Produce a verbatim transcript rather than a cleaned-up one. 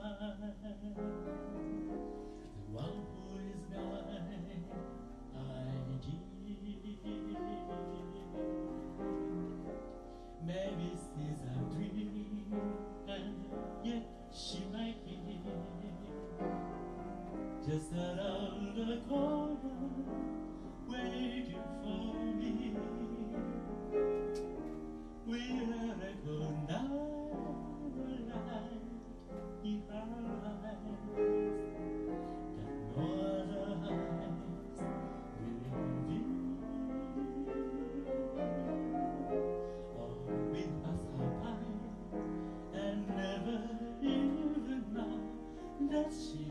smile. The one who is mine, I did. Maybe she's a dream, and yet she might be just around the corner, waiting for me. Will I go down the light in her eyes that no other eyes will reveal? Or we pass her by and never even know that she